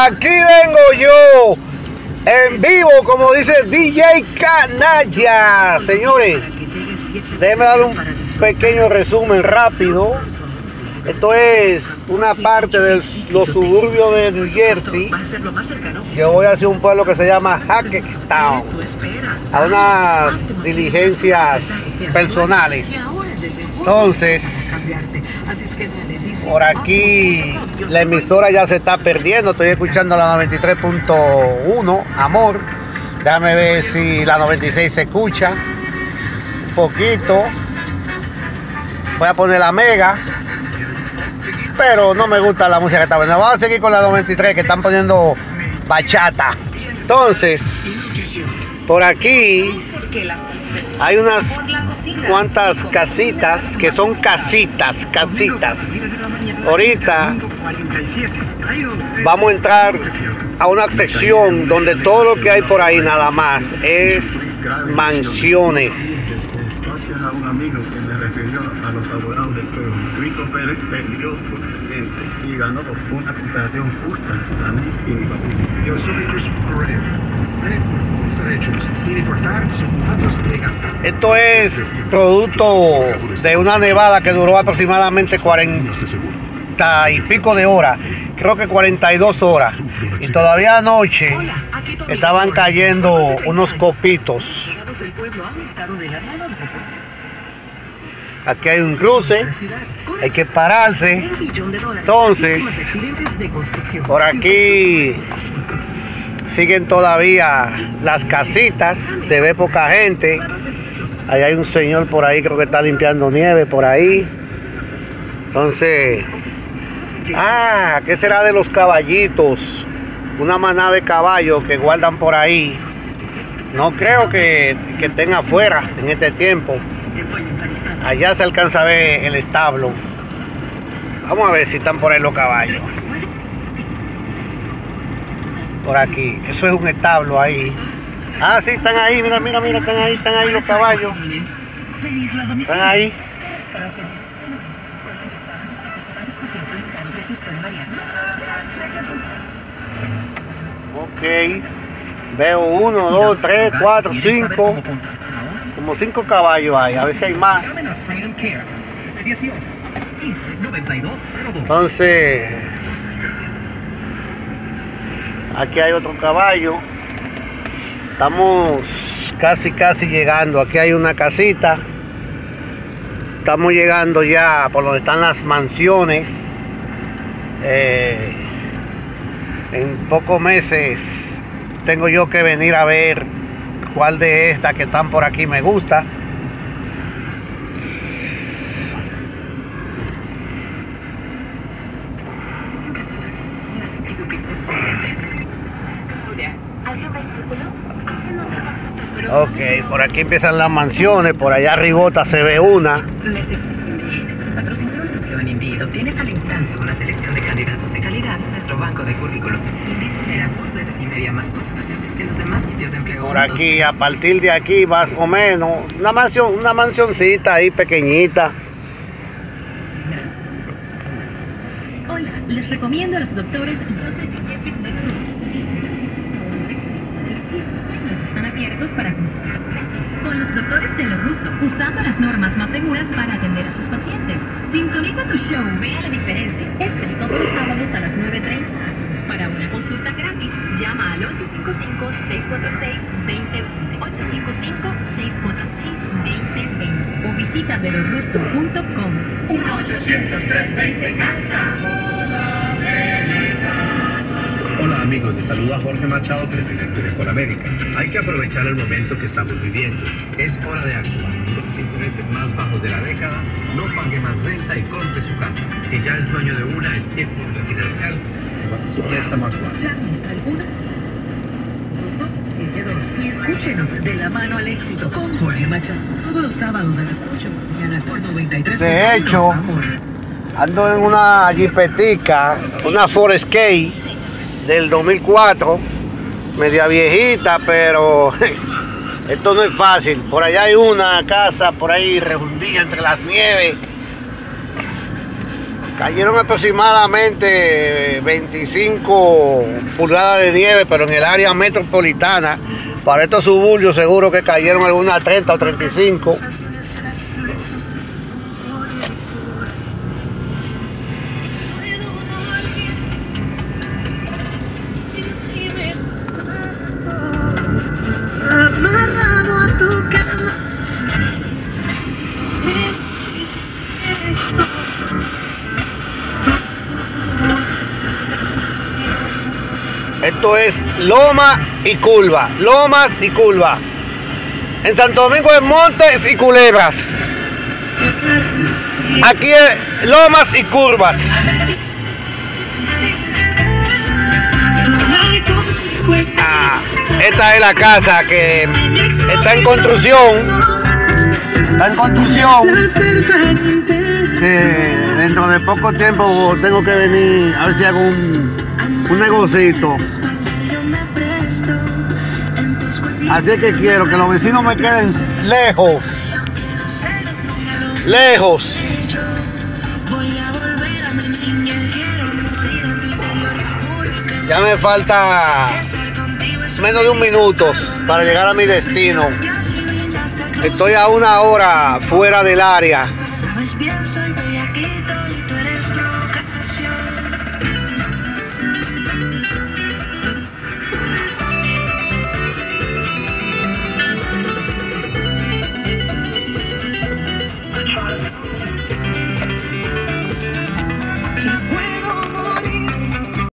Aquí vengo yo, en vivo, como dice DJ Canalla. Señores, déjenme dar un pequeño resumen rápido. Esto es una parte de los suburbios de New Jersey. Yo voy hacia un pueblo que se llama Hackettstown, a unas diligencias personales. Entonces, por aquí la emisora ya se está perdiendo. Estoy escuchando la 93.1, amor. Déjame ver si la 96 se escucha un poquito. Voy a poner la mega, pero no me gusta la música que está poniendo. Vamos a seguir con la 93, que están poniendo bachata. Entonces, por aquí hay unas cuantas casitas que son casitas. Ahorita vamos a entrar a una sección donde todo lo que hay por ahí nada más es mansiones. Gracias a un amigo que me refirió a los abogados del pueblo. Cristo Pérez peleó por el cliente y ganó una cooperación justa a mí y mi familia. Yo soy Cristo Pérez. Sin importar sus datos legales. Esto es producto de una nevada que duró aproximadamente 40 y pico de horas, creo que 42 horas, y todavía anoche estaban cayendo unos copitos. Aquí hay un cruce, hay que pararse. Entonces, por aquí siguen todavía las casitas, se ve poca gente. Ahí hay un señor por ahí, creo que está limpiando nieve por ahí. Entonces, ¿qué será de los caballitos? Una manada de caballos que guardan por ahí. No creo que estén afuera en este tiempo. Allá se alcanza a ver el establo. Vamos a ver si están por ahí los caballos. Por aquí, eso es un establo ahí. Sí, están ahí, mira, están ahí los caballos. Están ahí. Ok. Veo 1, 2, 3, 4, 5. Como 5 caballos hay, a veces hay más. Entonces, aquí hay otro caballo. Estamos casi llegando. Aquí hay una casita. Estamos llegando ya por donde están las mansiones. En pocos meses tengo yo que venir a ver cuál de estas que están por aquí me gusta. Ok, por aquí empiezan las mansiones, por allá arribota se ve una. Patrocinador del empleo en Indeed. Obtienes al instante una selección de candidatos de calidad en nuestro banco de currículum. Indeed será 2 veces y media más que los demás sitios de empleo. Por aquí, a partir de aquí, más o menos, una mansioncita ahí pequeñita. Hola, les recomiendo a los doctores Joseph y Jeffrey de Cruz. Están abiertos para consulta gratis con los doctores de lo ruso, usando las normas más seguras para atender a sus pacientes. Sintoniza tu show, vea la diferencia. Todos los sábados a las 9:30. Para una consulta gratis, llama al 855-646-2020. 855-646-2020. O visita delorruso.com. 1-800-320-CANSA. Hola amigos, les saluda Jorge Machado, presidente de Colamérica. Hay que aprovechar el momento que estamos viviendo. Es hora de actuar. Los intereses más bajos de la década, no pague más renta y compre su casa. Si ya es dueño de una, es tiempo de refinanciar su préstamo actual. Llame al 1 y escúchenos de la mano al éxito con Jorge Machado. Todos los sábados a las 8 y a la 93. De hecho, ando en una jipetica, una Ford Escape del 2004, media viejita, pero esto no es fácil. Por allá hay una casa por ahí refundida entre las nieves. Cayeron aproximadamente 25 pulgadas de nieve, pero en el área metropolitana. Para estos suburbios seguro que cayeron algunas 30 o 35. Esto es loma y curva, lomas y curva. En Santo Domingo es montes y culebras. Aquí es lomas y curvas. Esta es la casa que está en construcción. Está en construcción. Que dentro de poco tiempo tengo que venir a ver si hago un negocito. Así que quiero que los vecinos me queden lejos. Lejos. Ya me falta menos de 1 minuto para llegar a mi destino. Estoy a 1 hora fuera del área.